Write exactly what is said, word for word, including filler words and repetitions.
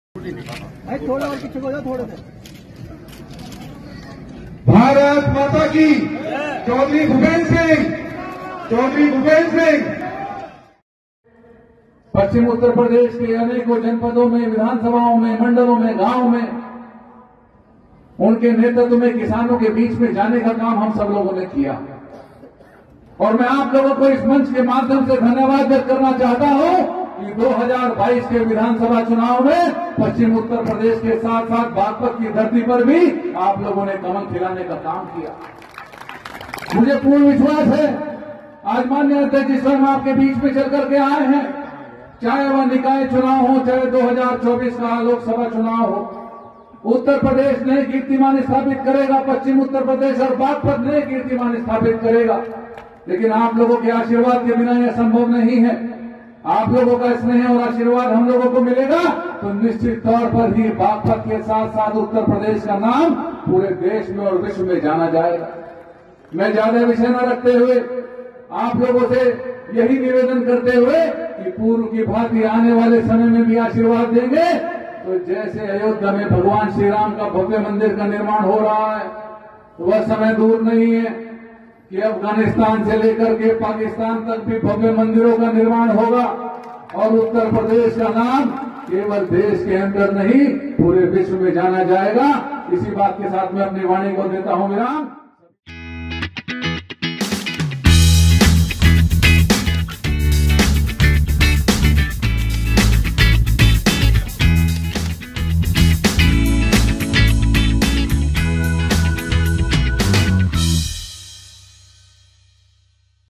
भाई थोड़ा और पीछे को जाओ, थोड़े से। भारत माता की चौधरी भूपेंद्र सिंह चौधरी भूपेंद्र सिंह पश्चिम उत्तर प्रदेश के अनेकों जनपदों में, विधानसभाओं में, मंडलों में, गांवों में उनके नेतृत्व में किसानों के बीच में जाने का काम हम सब लोगों ने किया। और मैं आप लोगों को इस मंच के माध्यम से धन्यवाद व्यक्त करना चाहता हूं कि दो हज़ार बाईस के विधानसभा चुनाव में पश्चिम उत्तर प्रदेश के साथ साथ बागपत की धरती पर भी आप लोगों ने कमल खिलाने का काम किया। मुझे पूर्ण विश्वास है आज माननीय अध्यक्ष जी स्वयं आपके बीच में चल करके आए हैं, चाहे वह निकाय चुनाव हो, चाहे दो हज़ार चौबीस का लोकसभा चुनाव हो। उत्तर प्रदेश नए कीर्तिमान स्थापित करेगा, पश्चिम उत्तर प्रदेश और बागपत नए कीर्तिमान स्थापित करेगा। लेकिन आप लोगों के आशीर्वाद के बिना यह संभव नहीं है। आप लोगों का स्नेह और आशीर्वाद हम लोगों को मिलेगा तो निश्चित तौर पर ही बागपत के साथ साथ उत्तर प्रदेश का नाम पूरे देश में और विश्व में जाना जाएगा। मैं ज्यादा विषय न रखते हुए आप लोगों से यही निवेदन करते हुए कि पूर्व की भांति आने वाले समय में भी आशीर्वाद देंगे तो जैसे अयोध्या में भगवान श्री राम का भव्य मंदिर का निर्माण हो रहा है, तो वह समय दूर नहीं है कि अफगानिस्तान से लेकर के पाकिस्तान तक भी भव्य मंदिरों का निर्माण होगा और उत्तर प्रदेश का नाम केवल देश के अंदर नहीं पूरे विश्व में जाना जाएगा। इसी बात के साथ मैं अपनी वाणी को देता हूं विराम।